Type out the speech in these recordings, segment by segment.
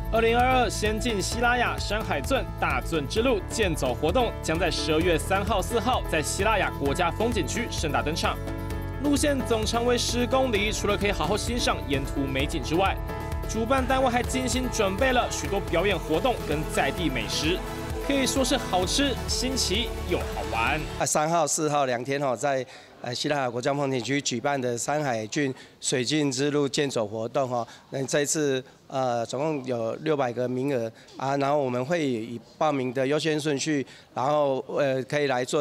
2022先进西拉雅山海圳大圳之路健走活动将在12月3号、4号在西拉雅国家风景区盛大登场。路线总长为10公里，除了可以好好欣赏沿途美景之外，主办单位还精心准备了许多表演活动跟在地美食，可以说是好吃、新奇又好玩。 3号、4号2天在西拉雅国家风景区举办的山海圳水镜之路健走活动那这一次总共有600个名额然后我们会以报名的优先顺序，然后可以来做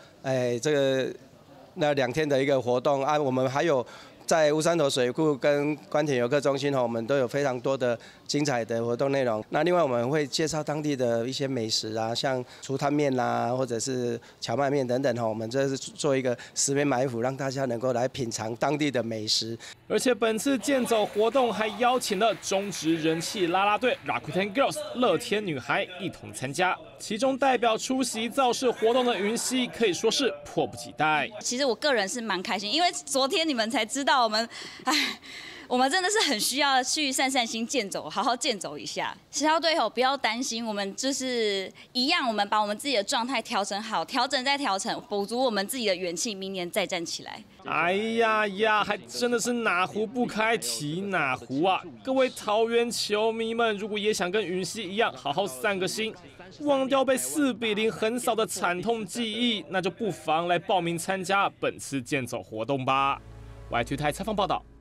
那2天的一个活动我们还有在乌山头水库跟关田游客中心我们都有非常多的精彩的活动内容。那另外我们会介绍当地的一些美食像竹炭面或者是荞麦面等等我们这是做一个10面埋伏，让大家能够来品尝当地的美食。 而且本次健走活动还邀请了中职人气啦啦队 Rakuten Girls 乐天女孩一同参加，其中代表出席造势活动的云溪可以说是迫不及待。 其实我个人是蛮开心，因为昨天你们才知道我们真的是很需要去散散心、健走，好好健走一下。其他队友不要担心，我们就是一样，我们把我们自己的状态调整好，调整再调整，补足我们自己的元气，明年再站起来。 哎呀，还真的是哪壶不开提哪壶啊！各位桃园球迷们，如果也想跟云溪一样好好散个心，忘掉被4-0横扫的惨痛记忆，那就不妨来报名参加本次健走活动吧。YT 台采访报道。